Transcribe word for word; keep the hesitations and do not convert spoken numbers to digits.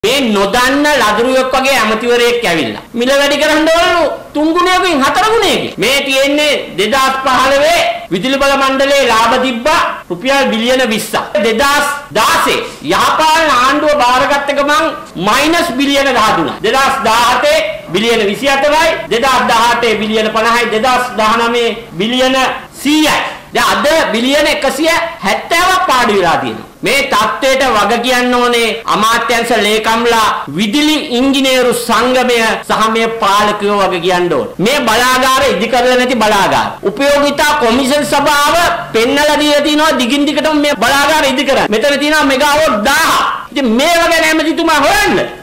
මේ නොදන්න ලදරුවෙක් වගේ ඇමතිවරයෙක් ඇවිල්ලා මිල වැඩි කරන්න ඕනලු තුන් ගුණයකින් හතර ගුණයකින් මේ තියෙන්නේ දෙදාස් පහළොව විදුලි බල මණ්ඩලයේ ලාභ තිබ්බා රුපියල් බිලියන විස්සක් දෙදාස් දාසය යහපාලන ආණ්ඩුව බාරගත්ත ගමන් මයිනස් බිලියන දහ තුනක් දෙදාස් දාහතේ බිලියන විසි හතරයි දෙදාස් දහඅටේ බිලියන පනහයි දෙදාස් දහනවය බිලියන සීයයි දැන් අද බිලියන එකසිය හැත්තෑවක් පාඩු වෙලා තියෙනවා මේ තත්ත්වයට වග කියන්න ඕනේ අමාත්‍යංශ ලේකම්ලා විදුලි ඉංජිනේරු සංගමය සහ මේ පාලකයෝ වග කියන්න ඕනේ මේ බලාගාර ඉදි කරලා නැති බලාගාර උපයෝගිතා කොමිෂන් සභාව පෙන්නලා දීලා තිනවා දිගින් දිගටම මේ බලාගාර ඉදි කරන්න මෙතන තියෙනවා මෙගාවොට් දහයක් ඉතින් මේව ගැන ඇමතිතුමා හොයන්න